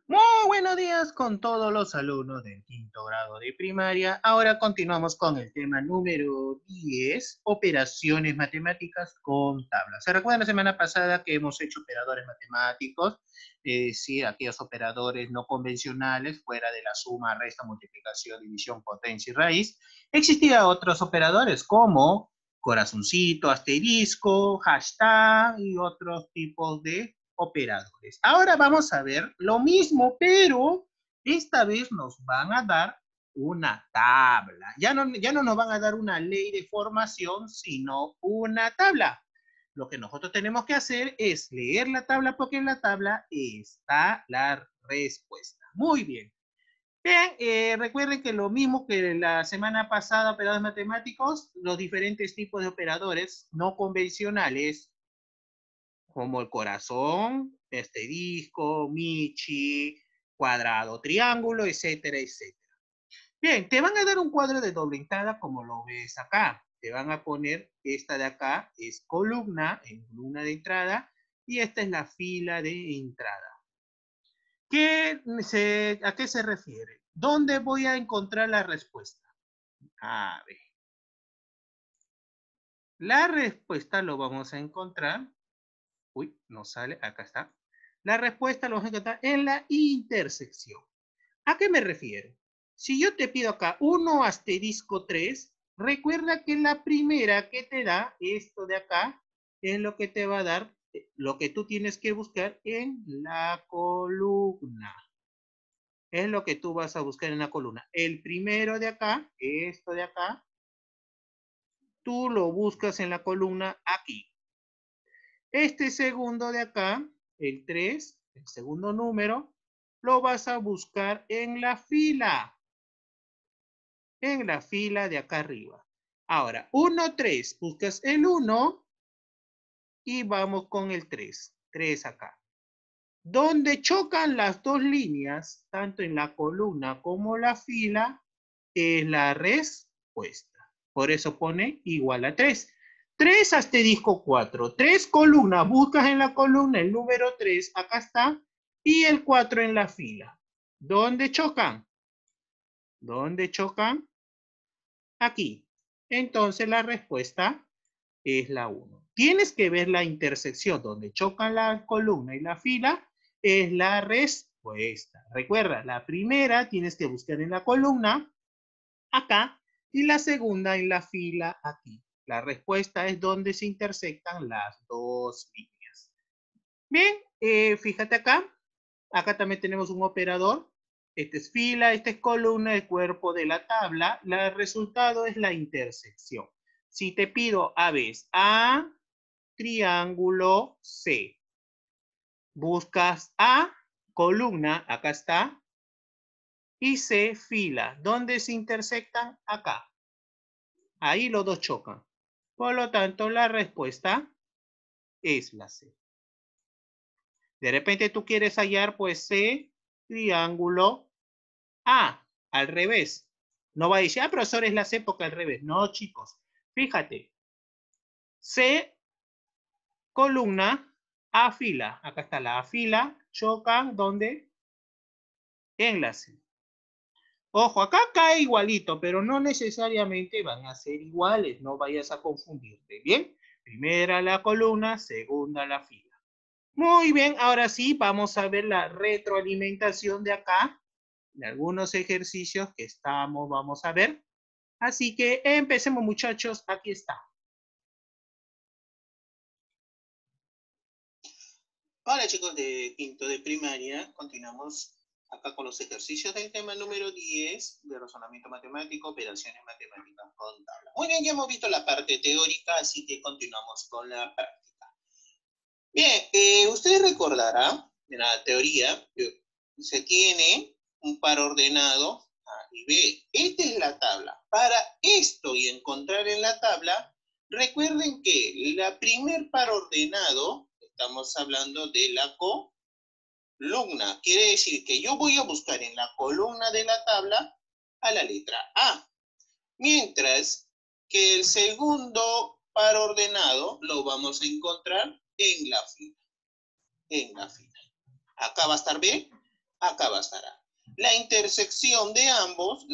Muy buenos días con todos los alumnos del quinto grado de primaria. Ahora continuamos con el tema número 10, operaciones matemáticas con tablas. ¿Se recuerdan la semana pasada que hemos hecho operadores matemáticos? Sí, aquellos operadores no convencionales, fuera de la suma, resta, multiplicación, división, potencia y raíz. Existían otros operadores como corazoncito, asterisco, hashtag y otros tipos de operadores. Ahora vamos a ver lo mismo, pero esta vez nos van a dar una tabla. Ya no nos van a dar una ley de formación, sino una tabla. Lo que nosotros tenemos que hacer es leer la tabla porque en la tabla está la respuesta. Muy bien. Bien, recuerden que lo mismo que la semana pasada, operadores matemáticos, los diferentes tipos de operadores no convencionales como el corazón, disco, Michi, cuadrado, triángulo, etcétera, etcétera. Bien, te van a dar un cuadro de doble entrada como lo ves acá. Te van a poner esta de acá, es columna, en columna de entrada, y esta es la fila de entrada. ¿A qué se refiere? ¿Dónde voy a encontrar la respuesta? A ver. La respuesta lo vamos a encontrar. Uy, no sale, acá está. La respuesta lo vamos a encontrar en la intersección. ¿A qué me refiero? Si yo te pido acá 1 asterisco 3, recuerda que la primera que te da, esto de acá, es lo que te va a dar, lo que tú tienes que buscar en la columna. Es lo que tú vas a buscar en la columna. El primero de acá, esto de acá, tú lo buscas en la columna aquí. Este segundo de acá, el 3, el segundo número, lo vas a buscar en la fila de acá arriba. Ahora, 1, 3, buscas el 1 y vamos con el 3, 3 acá. Donde chocan las dos líneas, tanto en la columna como la fila, es la respuesta. Por eso pone igual a 3. 3 asterisco 4. 3 columnas. Buscas en la columna el número 3. Acá está. Y el 4 en la fila. ¿Dónde chocan? ¿Dónde chocan? Aquí. Entonces la respuesta es la 1. Tienes que ver la intersección donde chocan la columna y la fila, es la respuesta. Recuerda, la primera tienes que buscar en la columna, acá, y la segunda en la fila, aquí. La respuesta es donde se intersectan las dos líneas. Bien, fíjate acá. Acá también tenemos un operador. Este es fila, este es columna, el cuerpo de la tabla. El resultado es la intersección. Si te pido A, ves A, triángulo C. Buscas A, columna, acá está, y C, fila. ¿Dónde se intersectan? Acá. Ahí los dos chocan. Por lo tanto, la respuesta es la C. De repente tú quieres hallar, pues, C, triángulo A, al revés. No va a decir, profesor, es la C porque al revés. No, chicos. Fíjate. C, columna, A, fila. Acá está la A, fila. Chocan, ¿dónde? En la C. Ojo, acá cae igualito, pero no necesariamente van a ser iguales. No vayas a confundirte. ¿Bien? Primera la columna, segunda la fila. Muy bien, ahora sí, vamos a ver la retroalimentación de acá, de algunos ejercicios que vamos a ver. Así que empecemos, muchachos, aquí está. Hola, chicos de quinto de primaria, continuamos acá con los ejercicios del tema número 10 de razonamiento matemático, operaciones matemáticas con tabla. Muy bien, ya hemos visto la parte teórica, así que continuamos con la práctica. Bien, ustedes recordarán en la teoría que se tiene un par ordenado A y B. Esta es la tabla. Para esto y encontrar en la tabla, recuerden que la primer par ordenado, estamos hablando de la columna. Quiere decir que yo voy a buscar en la columna de la tabla a la letra A. Mientras que el segundo par ordenado lo vamos a encontrar en la fila. Acá va a estar B, acá va a estar A. La intersección de ambos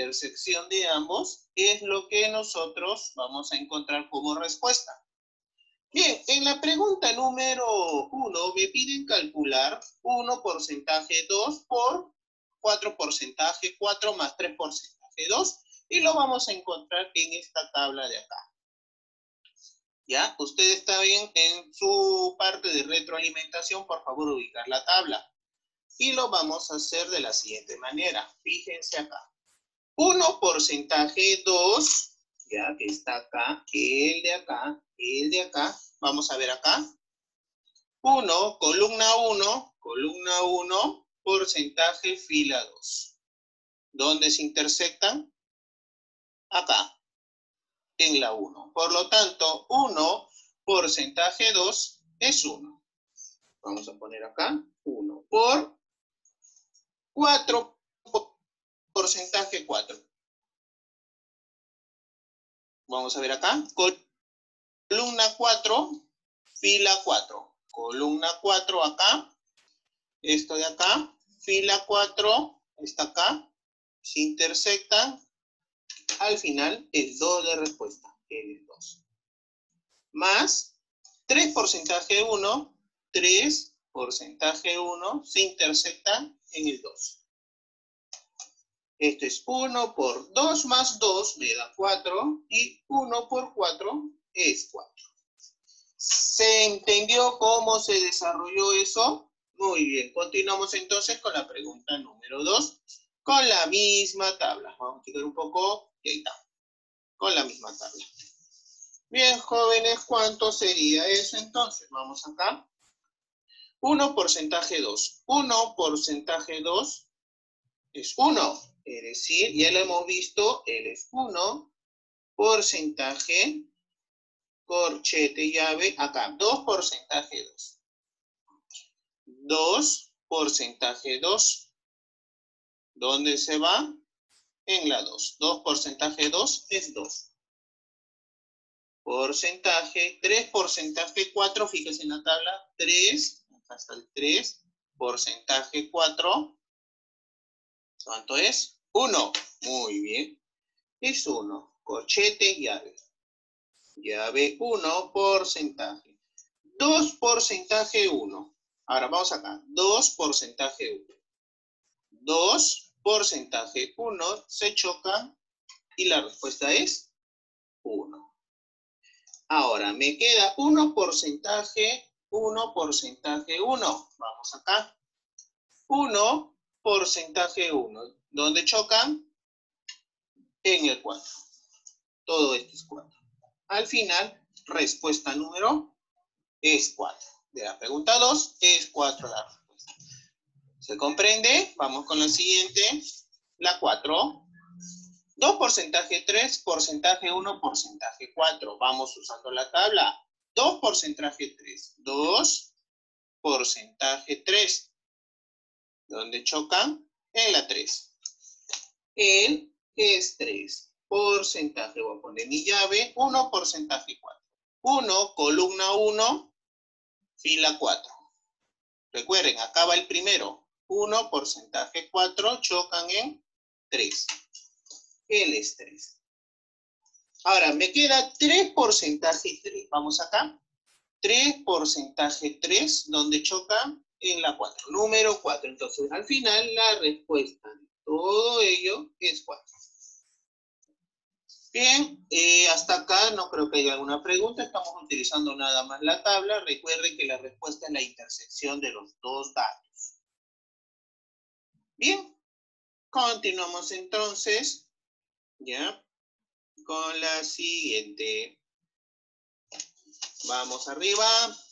es lo que nosotros vamos a encontrar como respuesta. Bien, en la pregunta número 1 me piden calcular 1 porcentaje 2 por 4 porcentaje 4 más 3 porcentaje 2 y lo vamos a encontrar en esta tabla de acá. ¿Ya? Usted está bien en su parte de retroalimentación, por favor ubicar la tabla. Y lo vamos a hacer de la siguiente manera. Fíjense acá. 1 porcentaje 2, ya que está acá, el de acá. Vamos a ver acá. 1, columna 1, porcentaje fila 2. ¿Dónde se intersectan? Acá, en la 1. Por lo tanto, 1 porcentaje 2 es 1. Vamos a poner acá 1 por 4 porcentaje 4. Vamos a ver acá. Columna 4, fila 4. Columna 4 acá. Esto de acá. Fila 4 está acá. Se intersectan. Al final es 2 de respuesta. El 2. Más 3 porcentaje 1. 3 porcentaje 1 se intersectan en el 2. Esto es 1 por 2 más 2 me da 4 y 1 por 4 es 4. ¿Se entendió cómo se desarrolló eso? Muy bien, continuamos entonces con la pregunta número 2, con la misma tabla. Vamos a quitar un poco y ahí está, con la misma tabla. Bien, jóvenes, ¿cuánto sería eso entonces? Vamos acá. 1 porcentaje 2. 1 porcentaje 2 es 1. Es decir, ya lo hemos visto, él es 1, porcentaje, corchete, llave, acá, 2 porcentaje 2. 2 porcentaje 2. ¿Dónde se va? En la 2. 2 porcentaje 2 es 2. Porcentaje, 3 porcentaje 4, fíjense en la tabla, 3, acá está el 3, porcentaje 4, ¿cuánto es? 1. Muy bien. Es 1. Corchete, llave. Llave 1, porcentaje. 2 porcentaje 1. Ahora vamos acá. 2 porcentaje 1. 2 porcentaje 1 se chocan y la respuesta es 1. Ahora me queda 1 porcentaje 1 porcentaje 1. Vamos acá. 1 porcentaje 1. ¿Dónde chocan? En el 4. Todo esto es 4. Al final, respuesta número es 4. De la pregunta 2 es 4 la respuesta. ¿Se comprende? Vamos con la siguiente. La 4. 2 porcentaje 3, porcentaje 1, porcentaje 4. Vamos usando la tabla. 2 porcentaje 3. 2 porcentaje 3. ¿Dónde chocan? En la 3. El es 3. Porcentaje, voy a poner mi llave. 1 porcentaje 4. 1, columna 1, fila 4. Recuerden, acá va el primero. 1 porcentaje 4 chocan en 3. Él es 3. Ahora, me queda 3 porcentaje 3. Vamos acá. 3 porcentaje 3, donde chocan en la 4. Número 4. Entonces, al final, la respuesta de todo ello es 4. Bien, hasta acá no creo que haya alguna pregunta. Estamos utilizando nada más la tabla. Recuerden que la respuesta es la intersección de los dos datos. Bien, continuamos entonces, ¿ya? Con la siguiente. Vamos arriba.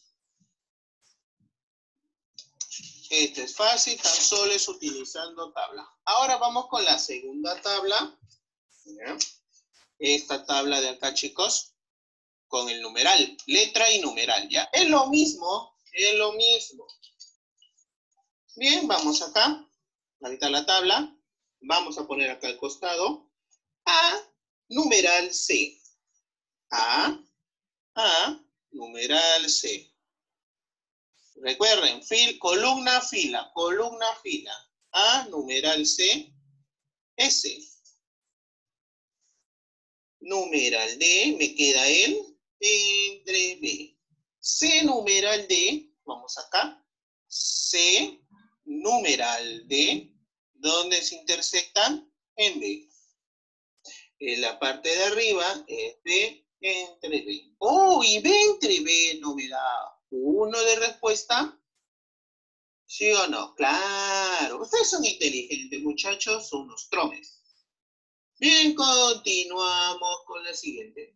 Esto es fácil, tan solo es utilizando tabla. Ahora vamos con la segunda tabla. ¿Ya? Esta tabla de acá, chicos, con el numeral, letra y numeral, ¿ya? Es lo mismo, es lo mismo. Bien, vamos acá. Ahí está la tabla. Vamos a poner acá al costado. A, numeral C. A, numeral C. Recuerden, columna, fila, columna, fila. A numeral C, S. Numeral D, me queda el entre B. C numeral D, vamos acá. C numeral D, ¿dónde se intersectan? En B. En la parte de arriba es B entre B. Oh, y B entre B no me da 1 de respuesta. ¿Sí o no? Claro. Ustedes son inteligentes, muchachos, son unos tromes. Bien, continuamos con la siguiente.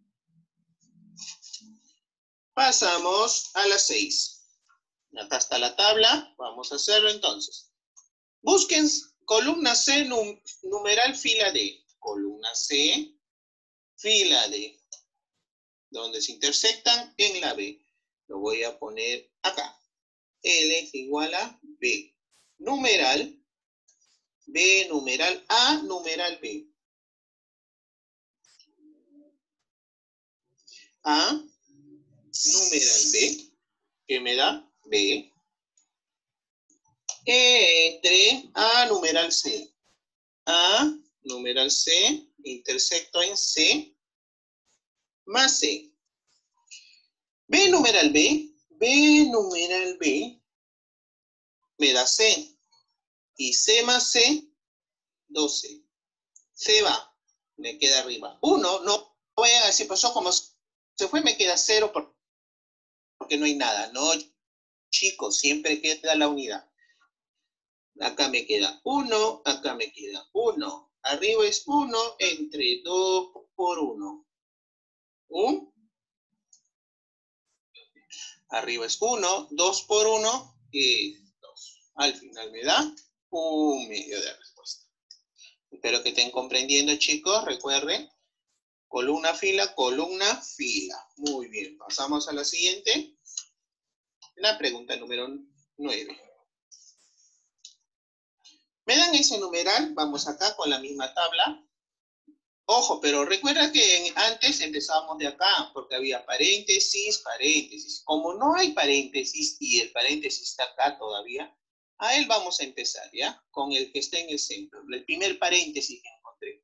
Pasamos a las 6. Acá está la tabla. Vamos a hacerlo entonces. Busquen columna C, numeral fila D. Columna C, fila D. Donde se intersectan en la B. Lo voy a poner acá. L es igual a B. Numeral. B numeral A numeral B. A numeral B. ¿Qué me da? B. Entre A numeral C. A numeral C. Intersecto en C. Más C. B numeral B. B numeral B. Me da C. Y C más C. 12. Se va. Me queda arriba. 1. No voy a decir pasó como se fue. Me queda 0 porque no hay nada. No, chicos. Siempre queda la unidad. Acá me queda 1. Acá me queda 1. Arriba es 1 entre 2 por 1. Arriba es 1. 2 por 1 es 2. Al final me da 1/2 de respuesta. Espero que estén comprendiendo, chicos. Recuerden, columna, fila, columna, fila. Muy bien. Pasamos a la siguiente. La pregunta número 9. Me dan ese numeral. Vamos acá con la misma tabla. Ojo, pero recuerda que antes empezábamos de acá, porque había paréntesis, paréntesis. Como no hay paréntesis y el paréntesis está acá todavía, a él vamos a empezar, ¿ya? Con el que está en el centro, el primer paréntesis que encontré.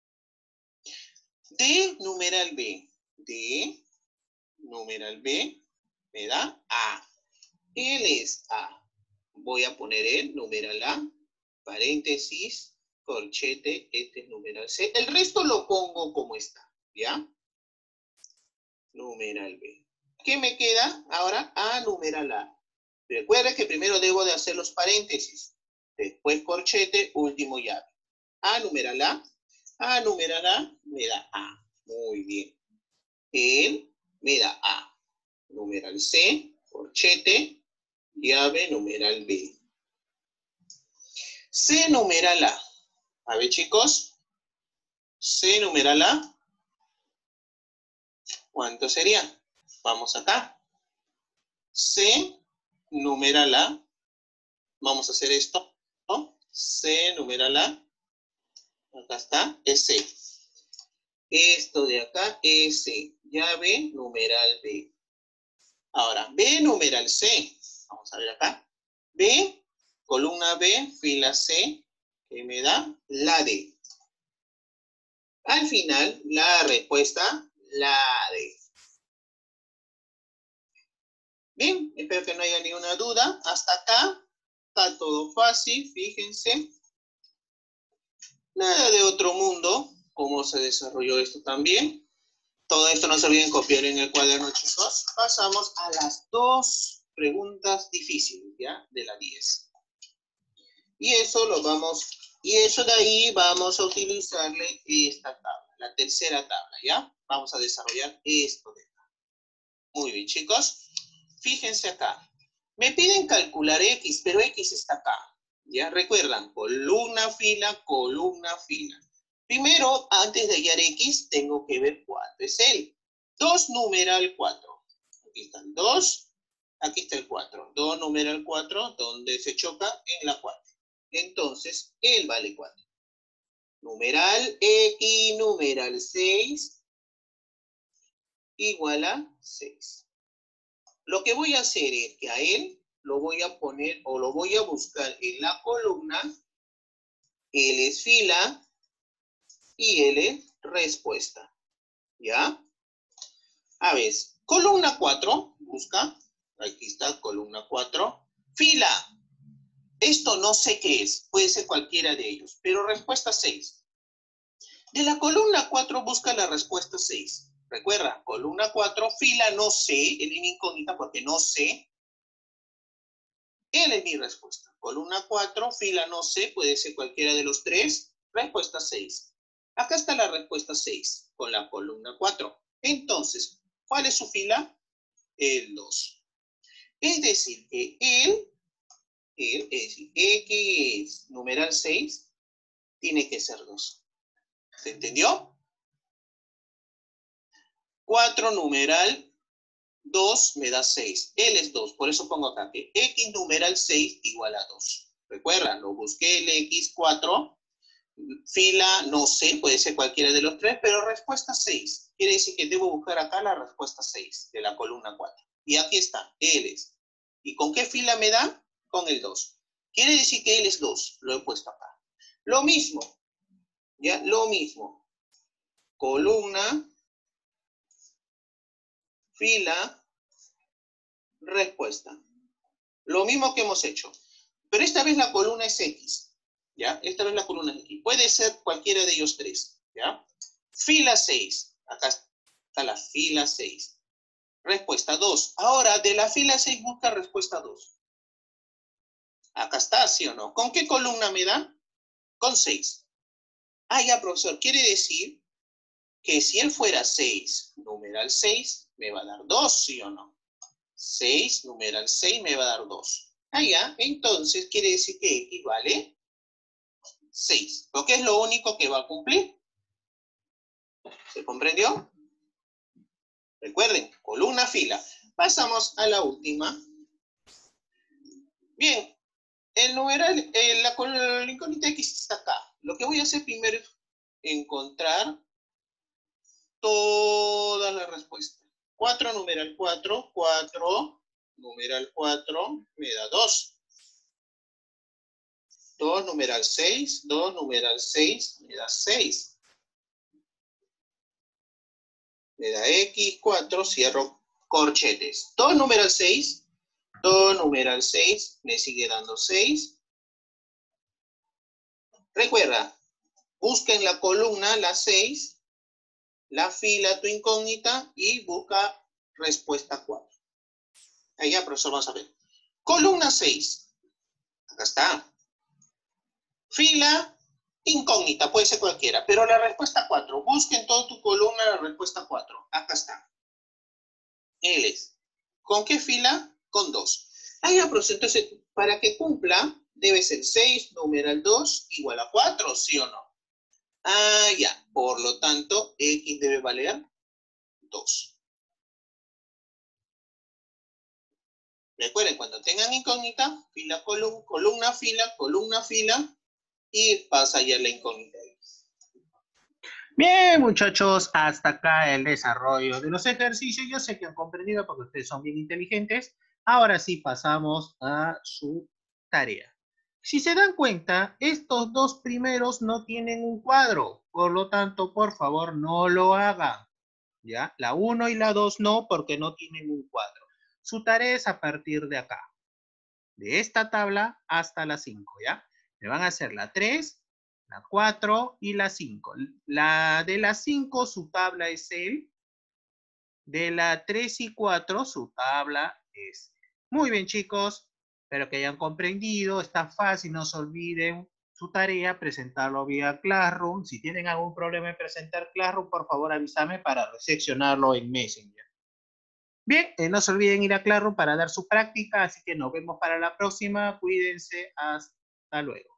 D numeral B. D numeral B me da A. Él es A. Voy a poner el numeral A, paréntesis, corchete, este es numeral C. El resto lo pongo como está, ¿ya? Numeral B. ¿Qué me queda? Ahora A numeral A. Recuerda que primero debo de hacer los paréntesis. Después corchete, último llave. A numeral A. A numeral A me da A. Muy bien. Él me da A. Numeral C, corchete, llave, numeral B. C numeral A. A ver, chicos. C numeral A. ¿Cuánto sería? Vamos acá. C numeral A. Vamos a hacer esto, ¿no? C numeral A. Acá está, es C. Esto de acá es C. Llave numeral B. Ahora, B numeral C. Vamos a ver acá. B, columna B, fila C, que me da la D. Al final, la respuesta, la D. Bien, espero que no haya ninguna duda. Hasta acá está todo fácil, fíjense. Nada de otro mundo, cómo se desarrolló esto también. Todo esto no se olviden copiar en el cuaderno, chicos. Pasamos a las 2 preguntas difíciles, ¿ya? De la 10. Y eso de ahí vamos a utilizarle esta tabla, la tercera tabla, ¿ya? Vamos a desarrollar esto de acá. Muy bien, chicos. Fíjense acá. Me piden calcular X, pero X está acá. ¿Ya? Recuerdan, columna, fila, columna, fila. Primero, antes de hallar X, tengo que ver cuánto es él. 2 numeral 4. Aquí están 2, aquí está el 4. 2 numeral 4, donde se choca en la 4. Entonces, él vale 4. Numeral X, numeral 6, igual a 6. Lo que voy a hacer es que a él lo voy a poner o lo voy a buscar en la columna. L es fila y L es respuesta. ¿Ya? A ver, columna 4, busca. Aquí está, columna 4. Fila. Esto no sé qué es, puede ser cualquiera de ellos, pero respuesta 6. De la columna 4 busca la respuesta 6. Recuerda, columna 4, fila no sé, en línea incógnita porque no sé. Él es mi respuesta. Columna 4, fila no sé, puede ser cualquiera de los tres. Respuesta 6. Acá está la respuesta 6 con la columna 4. Entonces, ¿cuál es su fila? El 2. Es decir, que es decir, que es numeral 6, tiene que ser 2. ¿Se entendió? 4 numeral 2 me da 6. L es 2. Por eso pongo acá que X numeral 6 igual a 2. Recuerda, lo busqué el X4. Fila, no sé, puede ser cualquiera de los tres, pero respuesta 6. Quiere decir que debo buscar acá la respuesta 6 de la columna 4. Y aquí está, L es. ¿Y con qué fila me da? Con el 2. Quiere decir que L es 2. Lo he puesto acá. Lo mismo. ¿Ya? Lo mismo. Columna, fila, respuesta. Lo mismo que hemos hecho. Pero esta vez la columna es X. ¿Ya? Esta vez la columna es X. Puede ser cualquiera de ellos tres. ¿Ya? Fila 6. Acá está la fila 6. Respuesta 2. Ahora, de la fila 6 busca respuesta 2. Acá está, ¿sí o no? ¿Con qué columna me da? Con 6. Ah, ya, profesor. Quiere decir que si él fuera 6, numeral 6, me va a dar 2, ¿sí o no? 6, numeral 6, me va a dar 2. Ah, ya. Entonces, quiere decir que X vale 6. Lo que es lo único que va a cumplir. ¿Se comprendió? Recuerden, columna, fila. Pasamos a la última. Bien, el numeral, la incógnita X está acá. Lo que voy a hacer primero es encontrar todas las respuestas. 4 numeral 4, 4 numeral 4 me da 2. 2 numeral 6, 2 numeral 6 me da 6. Me da X4, cierro corchetes. 2 numeral 6, 2 numeral 6 me sigue dando 6. Recuerda, busca en la columna la 6, la fila tu incógnita y busca respuesta 4. Allá, profesor, vamos a ver. Columna 6. Acá está. Fila incógnita, puede ser cualquiera, pero la respuesta 4. Busca en toda tu columna la respuesta 4. Acá está. L es. ¿Con qué fila? Con 2. Allá, profesor, entonces, para que cumpla, debe ser 6 numeral 2 igual a 4, ¿sí o no? Ah, ya. Por lo tanto, X debe valer 2. Recuerden, cuando tengan incógnita, fila, columna, fila, y pasa ya la incógnita. Bien, muchachos, hasta acá el desarrollo de los ejercicios. Yo sé que han comprendido porque ustedes son bien inteligentes. Ahora sí pasamos a su tarea. Si se dan cuenta, estos dos primeros no tienen un cuadro. Por lo tanto, por favor, no lo hagan. ¿Ya? La 1 y la 2 no, porque no tienen un cuadro. Su tarea es a partir de acá. De esta tabla hasta la 5, ¿ya? Me van a hacer la 3, la 4 y la 5. La de la 5, su tabla es el. De la 3 y 4, su tabla es. Muy bien, chicos. Espero que hayan comprendido. Está fácil, no se olviden su tarea, presentarlo vía Classroom. Si tienen algún problema en presentar Classroom, por favor avísame para recepcionarlo en Messenger. Bien, no se olviden ir a Classroom para dar su práctica, así que nos vemos para la próxima. Cuídense, hasta luego.